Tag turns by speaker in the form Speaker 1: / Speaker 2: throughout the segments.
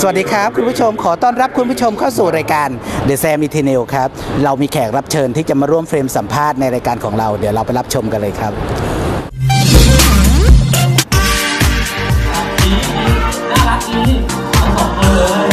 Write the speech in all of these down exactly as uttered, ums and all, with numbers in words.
Speaker 1: สวัสดีครับคุณผู้ชมขอต้อนรับคุณผู้ชมเข้าสู่รายการ The Sam Eternal ครับเรามีแขกรับเชิญที่จะมาร่วมเฟรมสัมภาษณ์ในรายการของเราเดี๋ยวเราไปรับชมกันเลยครับน่ารักดีทั้งสองคนเลย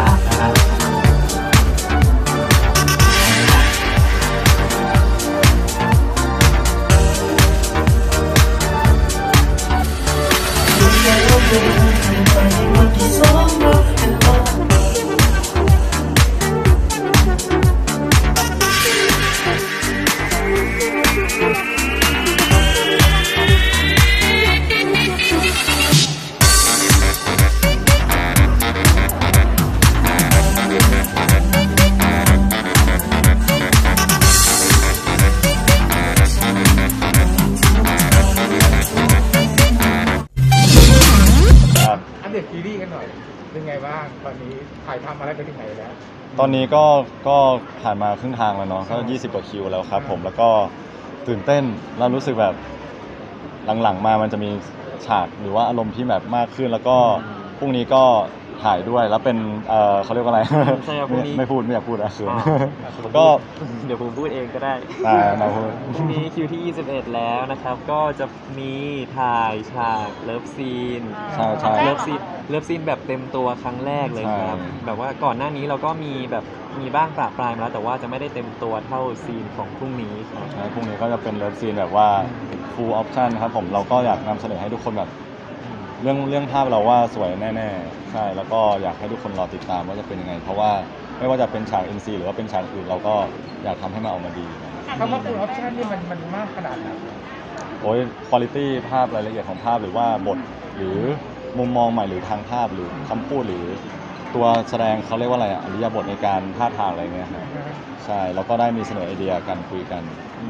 Speaker 2: เด็กซีรีส์กันหน่อยเป็นไงบ้างตอนนี้ถ่ายทำอะไรไปถึงไหนแล้ว
Speaker 3: ตอนนี้ก็ก็ผ่านมาครึ่งทางแล้วเนาะก็ยี่สิบกว่าคิวแล้วครับผมแล้วก็ตื่นเต้นแล้วรู้สึกแบบหลังๆมามันจะมีฉากหรือว่าอารมณ์ที่แบบมากขึ้นแล้วก็พรุ่งนี้ก็ถ่ายด้วยแล้วเป็นเออเขาเรียกว่าอะไรไม่พูดไม่อยากพูดอะคือก็
Speaker 4: เดี๋ยวผมพูดเองก็ได้
Speaker 3: มาพูด
Speaker 4: พรุ่งนี้คิวที่ยี่สิบเอ็ดแล้วนะครับก็จะมีถ่ายฉากเลิฟซีน
Speaker 3: ใช่ใช่
Speaker 4: เลิฟซีนเลิฟซีนแบบเต็มตัวครั้งแรกเลยครับแบบว่าก่อนหน้านี้เราก็มีแบบมีบ้างปะปลายมาแล้วแต่ว่าจะไม่ได้เต็มตัวเท่าซีนของพรุ่งนี้ครับ
Speaker 3: พรุ่งนี้ก็จะเป็นเลิฟซีนแบบว่า full option ครับผมเราก็อยากนำเสนอให้ทุกคนแบบเรื่องเรื่องภาพเราว่าสวยแน่ๆใช่แล้วก็อยากให้ทุกคนรอติดตามว่าจะเป็นยังไงเพราะว่าไม่ว่าจะเป็นฉาก เอ็น ซี หรือว่าเป็นฉากอื่นเราก็อยากทำให้มันออกมาดี
Speaker 2: คำว่า full option นี่มันมันมากขนาดไหน
Speaker 3: โอ้ยคุณภาพภาพรายละเอียดของภาพหรือว่าบทหรือมุมมองใหม่หรือทางภาพหรือคำพูดหรือตัวแสดงเขาเรียกว่าอะไรอริยบทในการท่าทางอะไรเงี้ยใช่แล้วก็ได้มีเสนอไอเดียกันคุยกัน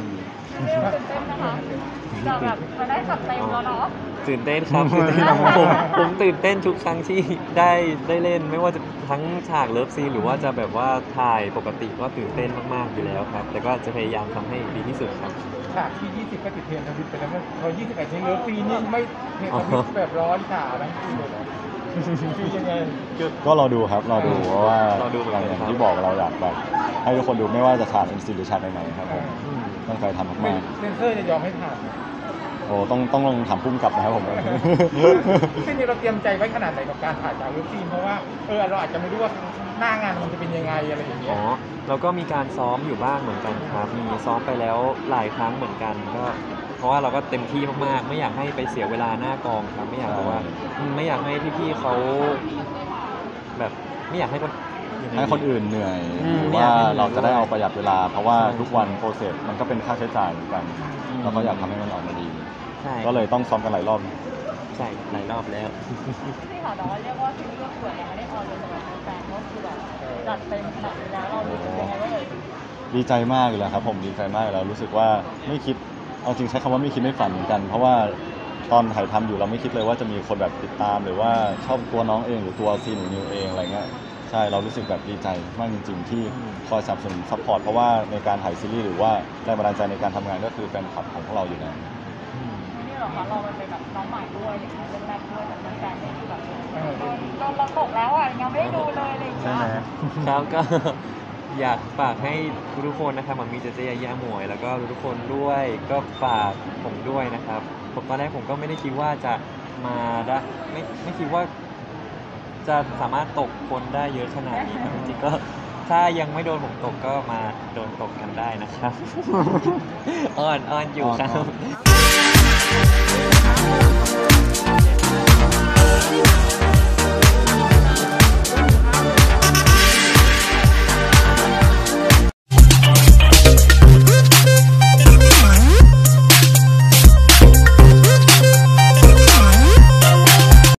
Speaker 5: จะแบบมาได้ขับเต็มแล้วเนาะ
Speaker 4: ตื่นเต้นครับตื่นเต้นผมผมตื่นเต้นทุกครั้งที่ได้ได้เล่นไม่ว่าจะทั้งฉากเลิฟซีนหรือว่าจะแบบว่าถ่ายปกติก็ตื่นเต้นมากๆอยู่แล้วครับแต่ก็จะพยายามทำให้ดีที่สุดครับ
Speaker 2: ฉากที่ยี่สิบก็ติดเทรนด์ทวิตไปแล้วพอยี่สิบเอ็ดเลิฟซีนนี่ไม่เทรนด์ทวิตแบบร้อนฉาทั้งคู่เลยเหรอคือยังไง
Speaker 3: ก็รอดูครับรอดูเพราะว่าอย่างที่บอกเราอยากแบบให้ทุกคนดูไม่ว่าจะฉาก เอ็น ซี หรือฉากไหนๆครับผมต้องใครทำมาก
Speaker 2: ๆเซนเซอร์จะยอมให้ผ่าน
Speaker 3: โอ้ต้องต้องลองถามพุ่มกลับนะครับผม
Speaker 2: ซึ่งเราเตรียมใจไว้ขนาดไหนกับการถ่ายจากเลิฟซีนเพราะว่าเออเราอาจจะไม่รู้ว่าหน้างานมันจะเป็นยังไงอะไรอย่างเงี้ย
Speaker 4: อ๋อเราก็มีการซ้อมอยู่บ้างเหมือนกันครับมีซ้อมไปแล้วหลายครั้งเหมือนกันก็เพราะว่าเราก็เต็มที่มากๆไม่อยากให้ไปเสียเวลาหน้ากองครับไม่อยากแบบว่าไม่อยากให้พี่ๆเขาแบบไม่อยากให้คน
Speaker 3: ให้คนอื่นเหนื่อยหรือว่าเราจะได้เอาประหยัดเวลาเพราะว่าทุกวันโปรเซสมันก็เป็นค่าใช้จ่ายเหมือนกันเราก็อยากทำให้มันออกมาดีก็เลยต้องซ้อมกันหลายรอบ
Speaker 4: ใช่หลายรอบแล้ว
Speaker 5: ที่ข่าวแต่ว่าเรียกว่าซีรีส์สวยยังไม่ได้ออนเลยสำหรับแฟนก็คือแบบจัดเต็มขนาดนี้แล้วเรารู้สึกยังไงว่าเลย
Speaker 3: ดีใจมากเลยครับผมดีใจมากแล้วรู้สึกว่าไม่คิดเอาจริงใช้คำว่าไม่คิดไม่ฝันเหมือนกันเพราะว่าตอนถ่ายทำอยู่เราไม่คิดเลยว่าจะมีคนแบบติดตามหรือว่าชอบตัวน้องเองหรือตัวซีนหรือนิวเองอะไรเงี้ยใช่เรารู้สึกแบบดีใจมากจริงๆที่คอยสนับสนุนซัพพอร์ตเพราะว่าในการถ่ายซีรีส์หรือว่าแรงบันดาลใจในการทำงานก็คือแฟนคลับของพวกเราอยู่แล้ว
Speaker 5: นี่หรอคะเราเป็นแบบน้องใหม่ด้วยอย่างเงี้ยเรื่องแรกด้วยแต่แฟนนี่คือแบบเราเราตกแล้วอ่ะยังไม่ได้ดูเลยอะไรอย่างเงี้ย
Speaker 4: ครับก็อยากฝากให้ทุกคนนะครับมันมีเจเจยาหมวยแล้วก็ทุกคนด้วยก็ฝากผมด้วยนะครับผมตอนแรกผมก็ไม่ได้คิดว่าจะมาได้ไม่ไม่คิดว่าจะสามารถตกคนได้เยอะขนาดนี้ครับจริงๆก็ถ้ายังไม่โดนผมตกก็มาโดนตกกันได้นะครับอ้อนอ้อนอยู่ครับ